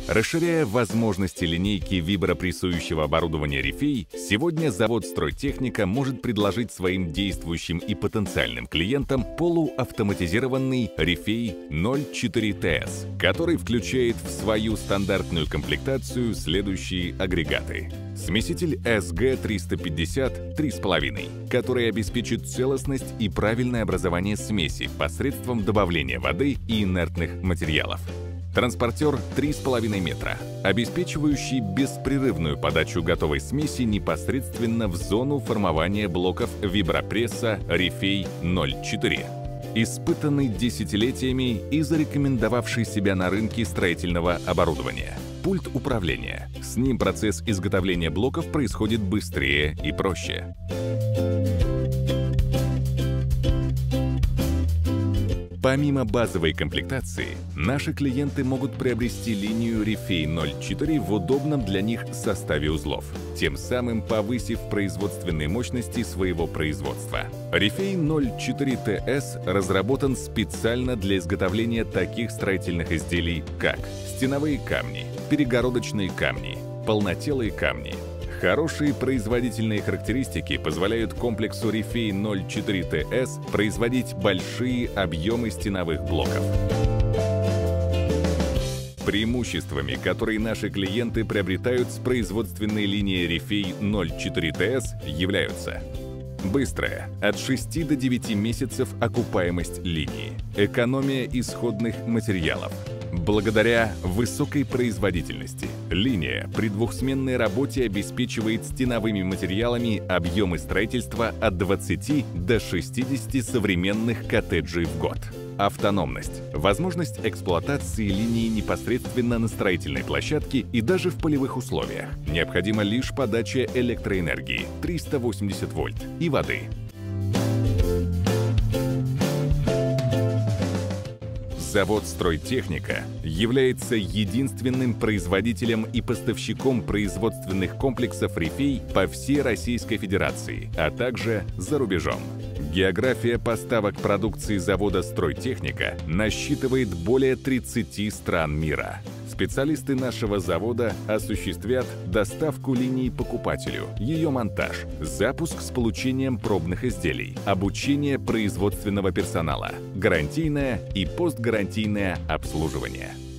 Расширяя возможности линейки вибропрессующего оборудования Рифей, сегодня завод «Стройтехника» может предложить своим действующим и потенциальным клиентам полуавтоматизированный Рифей 04TS, который включает в свою стандартную комплектацию следующие агрегаты. Смеситель SG350 3,5, который обеспечит целостность и правильное образование смеси посредством добавления воды и инертных материалов. Транспортер 3,5 метра, обеспечивающий беспрерывную подачу готовой смеси непосредственно в зону формования блоков вибропресса Рифей 04. Испытанный десятилетиями и зарекомендовавший себя на рынке строительного оборудования. Пульт управления. С ним процесс изготовления блоков происходит быстрее и проще. Помимо базовой комплектации, наши клиенты могут приобрести линию Рифей 04 в удобном для них составе узлов, тем самым повысив производственные мощности своего производства. Рифей 04TS разработан специально для изготовления таких строительных изделий, как стеновые камни, перегородочные камни, полнотелые камни. Хорошие производительные характеристики позволяют комплексу Рифей 04TS производить большие объемы стеновых блоков. Преимуществами, которые наши клиенты приобретают с производственной линии Рифей 04TS, являются: быстрая, от 6 до 9 месяцев окупаемость линии, экономия исходных материалов. Благодаря высокой производительности линия при двухсменной работе обеспечивает стеновыми материалами объемы строительства от 20 до 60 современных коттеджей в год. Автономность – возможность эксплуатации линии непосредственно на строительной площадке и даже в полевых условиях. Необходима лишь подача электроэнергии 380 вольт и воды. Завод «Стройтехника» является единственным производителем и поставщиком производственных комплексов Рифей по всей Российской Федерации, а также за рубежом. География поставок продукции завода «Стройтехника» насчитывает более 30 стран мира. Специалисты нашего завода осуществят доставку линии покупателю, ее монтаж, запуск с получением пробных изделий, обучение производственного персонала, гарантийное и постгарантийное обслуживание.